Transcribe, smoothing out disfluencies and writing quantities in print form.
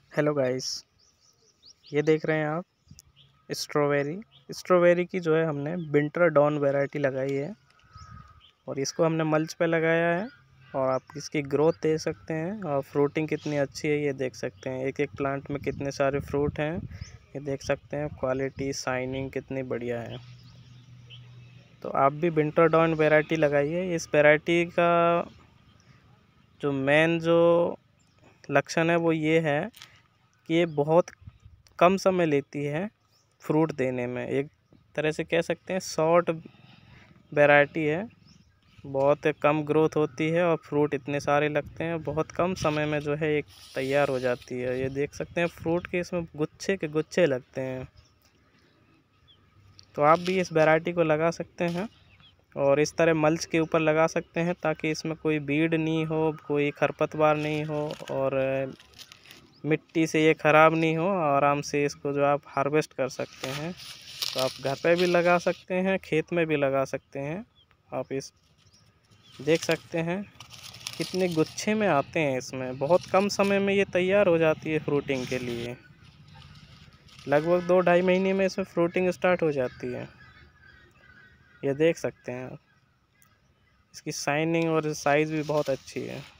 Hello guys, ये देख रहे हैं आप स्ट्रॉबेरी की जो है हमने विंटर डॉन वैरायटी लगाई है और इसको हमने मल्च पे लगाया है। और आप इसकी ग्रोथ देख सकते हैं और फ्रूटिंग कितनी अच्छी है ये देख सकते हैं। एक एक प्लांट में कितने सारे फ्रूट हैं ये देख सकते हैं। क्वालिटी शाइनिंग कितनी बढ़िया है। तो आप भी विंटर डॉन वैरायटी लगाइए। इस वैरायटी का जो मेन जो लक्षण है वो ये है कि ये बहुत कम समय लेती है फ्रूट देने में। एक तरह से कह सकते हैं शॉर्ट वैरायटी है, बहुत कम ग्रोथ होती है और फ्रूट इतने सारे लगते हैं, बहुत कम समय में जो है एक तैयार हो जाती है। ये देख सकते हैं फ्रूट के इसमें गुच्छे के गुच्छे लगते हैं। तो आप भी इस वैरायटी को लगा सकते हैं और इस तरह मल्च के ऊपर लगा सकते हैं ताकि इसमें कोई बीड नहीं हो, कोई खरपतवार नहीं हो और मिट्टी से ये ख़राब नहीं हो। आराम से इसको जो आप हार्वेस्ट कर सकते हैं। तो आप घर पे भी लगा सकते हैं, खेत में भी लगा सकते हैं। आप इस देख सकते हैं कितने गुच्छे में आते हैं। इसमें बहुत कम समय में ये तैयार हो जाती है फ्रूटिंग के लिए। लगभग 2-2.5 महीने में इसमें फ्रूटिंग स्टार्ट हो जाती है। ये देख सकते हैं आप, इसकी शाइनिंग और साइज़ भी बहुत अच्छी है।